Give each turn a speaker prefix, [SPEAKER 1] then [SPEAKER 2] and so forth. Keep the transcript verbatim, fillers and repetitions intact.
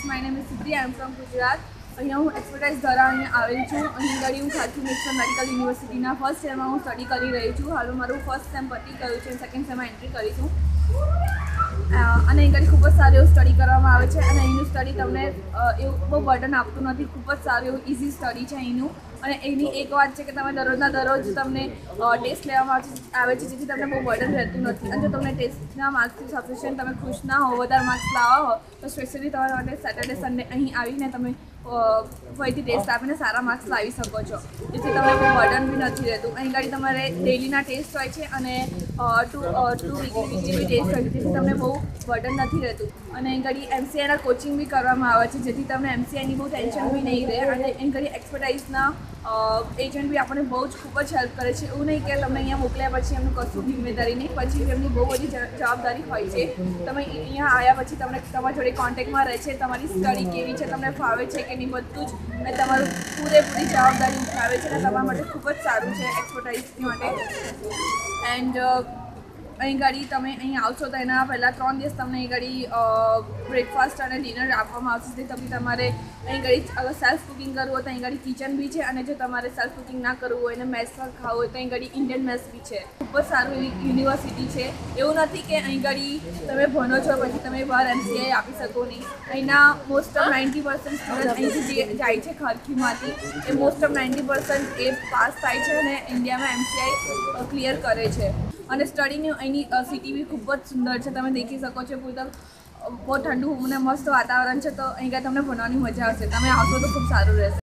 [SPEAKER 1] my name is Siddhi. I am from Gujarat. અહીંયા હું expertise દ્વારા અહીંયા આવેલી છું. અહીં આગળ હું ખારથી મિક્સર મેડિકલ યુનિવર્સિટીના ફર્સ્ટ યરમાં હું સ્ટડી કરી રહી છું. હાલ મારું ફર્સ્ટ સેમ પતી ગયું છે, સેકન્ડ સેમમાં એન્ટ્રી કરી છું. અને અહીં ખૂબ જ સારું એવું સ્ટડી કરવામાં આવે છે અને અહીંનું સ્ટડી તમને એવું બહુ બર્ડન આપતું નથી. ખૂબ જ સારું એવું ઇઝી સ્ટડી છે અહીંનું. અને એની એક વાત છે કે તમે દરરોજના દરરોજ તમને ટેસ્ટ લેવામાં આવે છે, જેથી તમને બહુ બર્ડન રહેતું નથી. અને જો તમને ટેસ્ટના માર્ક્સથી સફિશિયન્ટ તમે ખુશ ના હો, વધારે માર્ક્સ લાવવા હો, તો સ્પેશિયલી તમારા માટે સેટરડે સન્ડે અહીં આવીને તમે ફરીથી ટેસ્ટ આપીને સારા માર્ક્સ લાવી શકો છો, જેથી તમને બહુ બર્ડન બી નથી રહેતું. અહીં ગાડી તમારે ડેલીના ટેસ્ટ હોય છે અને two two weekly weekly B test હોય છે, જેથી તમને બહુ બર્ડન નથી રહેતું. અને અહીં ગાડી એમસીઆઈના કોચિંગ બી કરવામાં આવે છે, જેથી તમને એમસીઆઈની બહુ ટેન્શન બી નહીં રહે. અને અહીં ગાડી એક્સપર્ટાઇઝના એજન્ટ બી આપણને બહુ જ ખૂબ જ હેલ્પ કરે છે. એવું નહીં કે તમને અહીંયા મોકલ્યા પછી એમનું કશું જિમ્મેદારી નહીં, પછી એમની બહુ બધી જવાબદારી હોય છે. તમે અહીંયા આવ્યા પછી તમને તમારા જોડે કોન્ટેક્ટમાં રહે છે, તમારી સ્ટડી કેવી છે, તમને ફાવે છે કે નહીં, બધું જ અને તમારું પૂરેપૂરી જવાબદારી ઉઠાવે છે. અને તમારા માટે ખૂબ જ સારું છે એક્સપર્ટાઇઝ માટે. એન્ડ અહીં ગાડી તમે અહીં આવશો તો એના પહેલાં ત્રણ દિવસ તમને અહીં ગાડી બ્રેકફાસ્ટ અને ડિનર આપવામાં આવશે. જે તમે તમારે અહીં ગાડી અગર સેલ્ફ કુકિંગ કરવું હોય તો અહીં ગાડી કિચન બી છે. અને જો તમારે સેલ્ફ કુકિંગ ના કરવું હોય અને મેસમાં ખાવું હોય તો અહીં ગાડી ઇન્ડિયન મેસ બી છે. ખૂબ જ સારું એવી યુનિવર્સિટી છે. એવું નથી કે અહીં ગાડી તમે ભણો છો પછી તમે બહાર એમસીઆઈ આપી શકો નહીં. અહીંના most of ninety percent student અહીંથી જે જાય છે ખારખીમાંથી, એ મોસ્ટ ઓફ નાઇન્ટી પર્સન્ટ એ પાસ થાય છે અને ઇન્ડિયામાં એમસીઆઈ ક્લિયર કરે છે. અને સ્ટડીની અહીંની સિટી બી ખૂબ જ સુંદર છે, તમે દેખી શકો છો. પૂરતા બહુ ઠંડુ અને મસ્ત વાતાવરણ છે, તો અહીં કાંઈ તમને ભણવાની મજા આવશે. તમે આવશો તો ખૂબ સારું રહેશે.